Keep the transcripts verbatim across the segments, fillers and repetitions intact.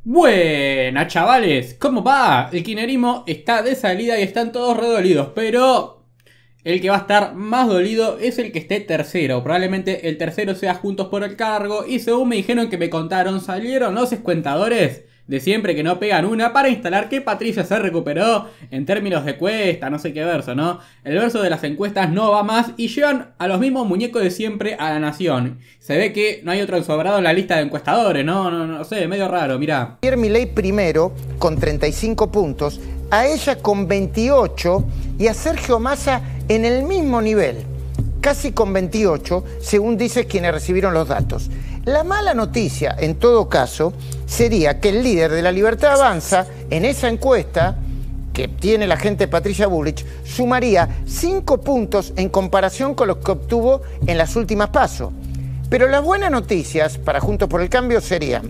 Buenas chavales, ¿cómo va? El kirchnerismo está de salida y están todos redolidos, pero el que va a estar más dolido es el que esté tercero. Probablemente el tercero sea Juntos por el Cargo y según me dijeron que me contaron, salieron los escuentadores de siempre que no pegan una para instalar que Patricia se recuperó en términos de cuesta, no sé qué verso, ¿no? El verso de las encuestas no va más y llevan a los mismos muñecos de siempre a la nación. Se ve que no hay otro ensobrado en la lista de encuestadores, ¿no? No, no, no sé, medio raro, mirá. Javier Milei primero con treinta y cinco puntos, a ella con veintiocho y a Sergio Massa en el mismo nivel, casi con veintiocho, según dicen quienes recibieron los datos. La mala noticia, en todo caso, sería que el líder de La Libertad Avanza, en esa encuesta que tiene la gente Patricia Bullrich, sumaría cinco puntos en comparación con los que obtuvo en las últimas PASO. Pero las buenas noticias para Juntos por el Cambio serían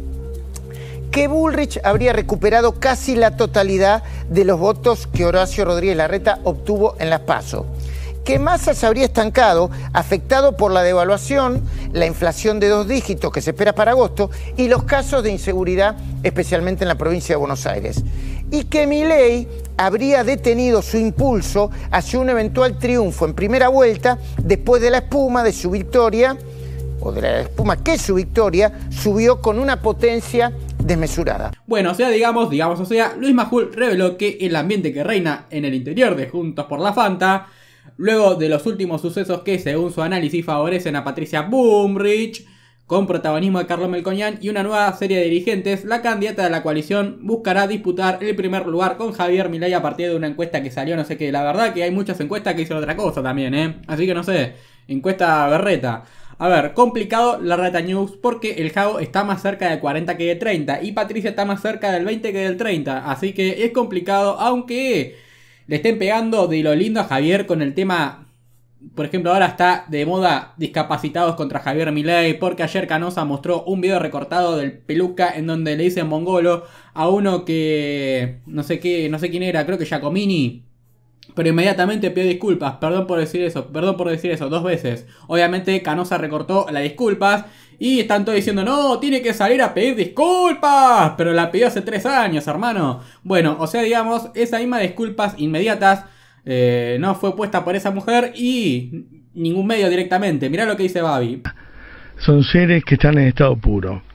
que Bullrich habría recuperado casi la totalidad de los votos que Horacio Rodríguez Larreta obtuvo en las PASO, que Massa se habría estancado, afectado por la devaluación, la inflación de dos dígitos que se espera para agosto y los casos de inseguridad, especialmente en la provincia de Buenos Aires. Y que Milei habría detenido su impulso hacia un eventual triunfo en primera vuelta después de la espuma de su victoria, o de la espuma que su victoria subió con una potencia desmesurada. Bueno, o sea, digamos, digamos, o sea, Luis Majul reveló que el ambiente que reina en el interior de Juntos por la Fanta, luego de los últimos sucesos que, según su análisis, favorecen a Patricia Bullrich, con protagonismo de Carlos Melconian y una nueva serie de dirigentes, la candidata de la coalición buscará disputar el primer lugar con Javier Milei a partir de una encuesta que salió, no sé qué. La verdad que hay muchas encuestas que dicen otra cosa también, ¿eh? Así que no sé, encuesta berreta. A ver, complicado la Reta News porque el Jao está más cerca de cuarenta que de treinta y Patricia está más cerca del veinte que del treinta. Así que es complicado, aunque le estén pegando de lo lindo a Javier con el tema. Por ejemplo, ahora está de moda discapacitados contra Javier Milei, porque ayer Canosa mostró un video recortado del Peluca en donde le dicen mongolo a uno que no sé qué, no sé quién era, creo que Giacomini, pero inmediatamente pidió disculpas. Perdón por decir eso, perdón por decir eso, dos veces. Obviamente Canosa recortó las disculpas y están todos diciendo, no, tiene que salir a pedir disculpas, pero la pidió hace tres años, hermano. Bueno, o sea, digamos, esa misma disculpas inmediatas eh, no fue puesta por esa mujer y ningún medio directamente. Mirá lo que dice Babi. Son seres que están en estado puro.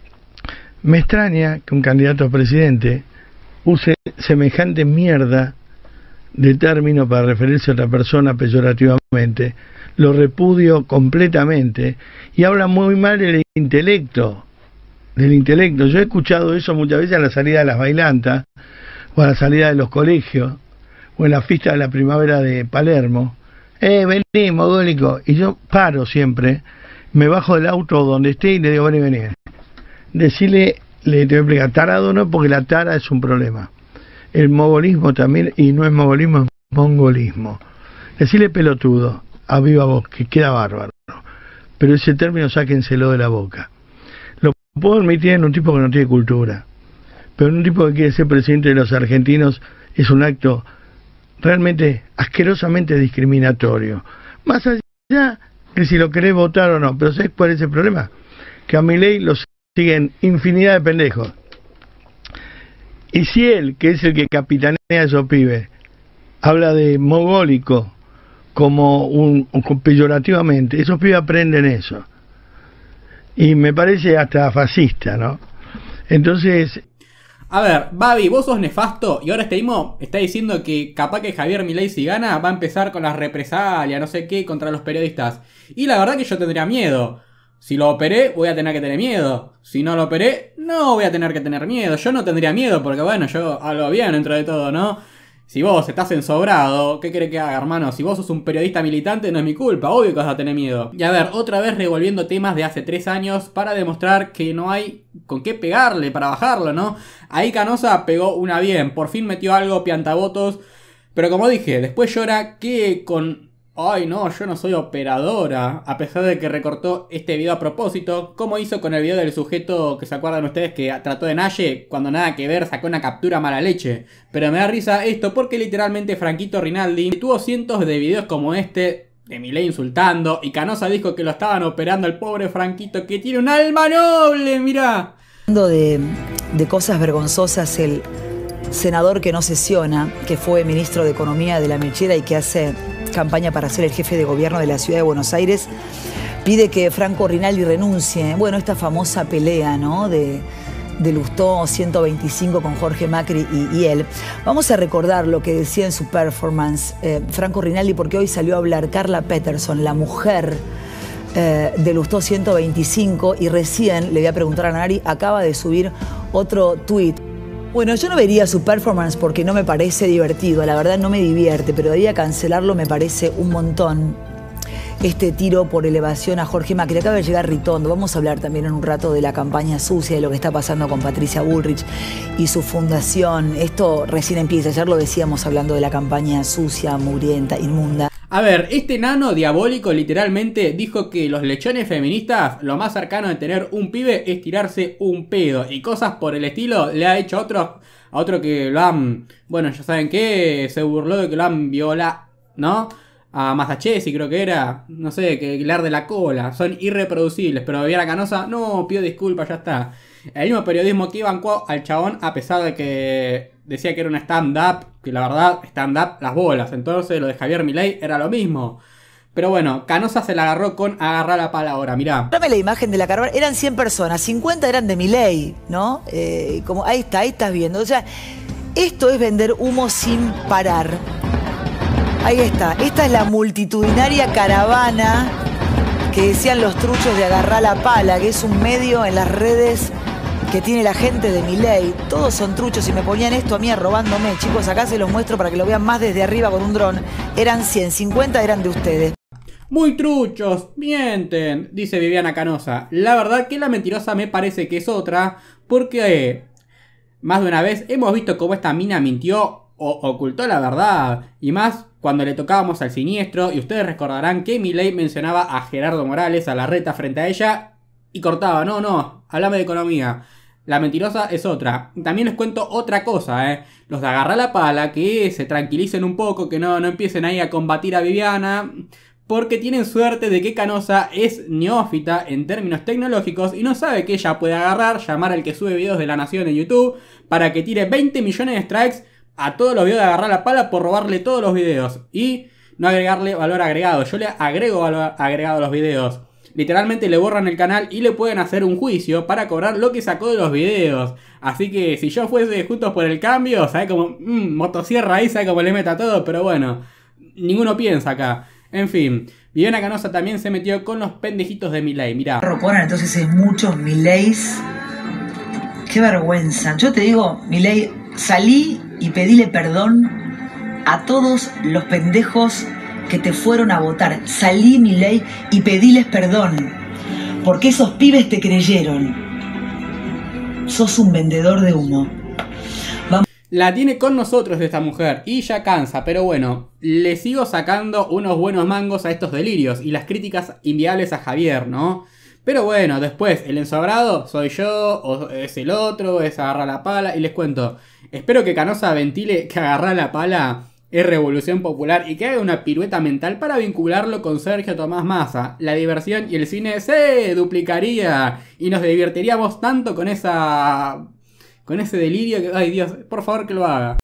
Me extraña que un candidato a presidente use semejante mierda de término para referirse a otra persona peyorativamente. Lo repudio completamente y habla muy mal del intelecto, del intelecto. Yo he escuchado eso muchas veces a la salida de las bailantas o a la salida de los colegios o en la fiesta de la primavera de Palermo. Eh, vení, mogólico. Y yo paro siempre, me bajo del auto donde esté y le digo, vení, vení. Decirle, le te voy a explicar, tarado no, porque la tara es un problema. El mogolismo también, y no es mogolismo, es mongolismo. Decirle pelotudo a viva voz, que queda bárbaro, pero ese término sáquenselo de la boca. Lo puedo admitir en un tipo que no tiene cultura, pero en un tipo que quiere ser presidente de los argentinos es un acto realmente asquerosamente discriminatorio. Más allá de si lo querés votar o no, pero ¿sabés cuál es el problema? Que a Milei lo siguen infinidad de pendejos. Y si él, que es el que capitanea a esos pibes, habla de mogólico como un, un peyorativamente, esos pibes aprenden eso. Y me parece hasta fascista, ¿no? Entonces... A ver, Babi, vos sos nefasto y ahora este mismo está diciendo que capaz que Javier Milei si gana va a empezar con las represalias, no sé qué, contra los periodistas. Y la verdad que yo tendría miedo. Si lo operé, voy a tener que tener miedo. Si no lo operé, no voy a tener que tener miedo. Yo no tendría miedo porque, bueno, yo hablo bien dentro de todo, ¿no? Si vos estás ensobrado, ¿qué querés que haga, hermano? Si vos sos un periodista militante, no es mi culpa. Obvio que vas a tener miedo. Y a ver, otra vez revolviendo temas de hace tres años para demostrar que no hay con qué pegarle para bajarlo, ¿no? Ahí Canosa pegó una bien. Por fin metió algo, piantavotos. Pero como dije, después llora que con... Ay no, yo no soy operadora, a pesar de que recortó este video a propósito, como hizo con el video del sujeto que se acuerdan ustedes que trató de Naye, cuando nada que ver sacó una captura mala leche. Pero me da risa esto porque literalmente Franquito Rinaldi tuvo cientos de videos como este, de Milei insultando, y Canosa dijo que lo estaban operando al pobre Franquito que tiene un alma noble, mirá. De, de cosas vergonzosas, el senador que no sesiona, que fue ministro de Economía de la Melchera y que hace campaña para ser el jefe de gobierno de la ciudad de Buenos Aires, pide que Franco Rinaldi renuncie. Bueno, esta famosa pelea, ¿no?, de, de Lustó ciento veinticinco con Jorge Macri y, y él. Vamos a recordar lo que decía en su performance eh, Franco Rinaldi, porque hoy salió a hablar Carla Peterson, la mujer Eh, de Lustó ciento veinticinco, y recién le voy a preguntar a Nari, acaba de subir otro tuit. Bueno, yo no vería su performance porque no me parece divertido, la verdad no me divierte, pero debería cancelarlo, me parece un montón este tiro por elevación a Jorge Macri. Acaba de llegar Ritondo, vamos a hablar también en un rato de la campaña sucia, de lo que está pasando con Patricia Bullrich y su fundación. Esto recién empieza, ayer lo decíamos hablando de la campaña sucia, mugrienta, inmunda. A ver, este nano diabólico literalmente dijo que los lechones feministas, lo más cercano de tener un pibe es tirarse un pedo. Y cosas por el estilo le ha hecho a otro, a otro que lo han... Bueno, ya saben que se burló de que lo han violado, ¿no? A Masachesi creo que era, no sé, que le arde la cola. Son irreproducibles, pero Viviana Canosa, no, pido disculpas, ya está. El mismo periodismo que bancó al chabón a pesar de que decía que era un stand-up, que la verdad, stand-up las bolas. Entonces lo de Javier Milei era lo mismo. Pero bueno, Canosa se la agarró con agarrar la pala ahora, mirá. Dame la imagen de la caravana, eran cien personas, cincuenta eran de Milei, ¿no? Eh, como ahí está, ahí estás viendo. O sea, esto es vender humo sin parar. Ahí está, esta es la multitudinaria caravana que decían los truchos de agarrar la pala, que es un medio en las redes que tiene la gente de Milei. Todos son truchos y me ponían esto a mí robándome. Chicos, acá se los muestro para que lo vean más desde arriba con un dron. Eran cien, cincuenta eran de ustedes. Muy truchos, mienten, dice Viviana Canosa. La verdad que la mentirosa me parece que es otra, porque eh, más de una vez hemos visto cómo esta mina mintió o ocultó la verdad. Y más cuando le tocábamos al siniestro, y ustedes recordarán que Milei mencionaba a Gerardo Morales, a Larreta frente a ella, y cortaba, no, no, háblame de economía. La mentirosa es otra. También les cuento otra cosa, eh. Los de agarrar la pala, que se tranquilicen un poco, que no, no empiecen ahí a combatir a Viviana, porque tienen suerte de que Canosa es neófita en términos tecnológicos y no sabe que ella puede agarrar, llamar al que sube videos de La Nación en YouTube para que tire veinte millones de strikes a todos los videos de agarrar la pala por robarle todos los videos y no agregarle valor agregado. Yo le agrego valor agregado a los videos. Literalmente le borran el canal y le pueden hacer un juicio para cobrar lo que sacó de los videos. Así que si yo fuese Juntos por el Cambio, ¿sabe cómo? Mmm, motosierra ahí, ¿sabe cómo le meta todo? Pero bueno, ninguno piensa acá. En fin, Viviana Canosa también se metió con los pendejitos de Milei, mirá. Ponen entonces es muchos Mileis. Qué vergüenza. Yo te digo, Milei, salí y pedile perdón a todos los pendejos que te fueron a votar. Salí, Milei, y pediles perdón, porque esos pibes te creyeron. Sos un vendedor de humo. Vamos. La tiene con nosotros esta mujer y ya cansa, pero bueno, le sigo sacando unos buenos mangos a estos delirios y las críticas inviables a Javier, ¿no? Pero bueno, después, el ensobrado soy yo, o es el otro, es agarrar la pala, y les cuento, espero que Canosa ventile que agarrar la pala es revolución popular y que haga una pirueta mental para vincularlo con Sergio Tomás Massa. La diversión y el cine se duplicaría y nos divertiríamos tanto con esa... con ese delirio que, ay Dios, por favor que lo haga.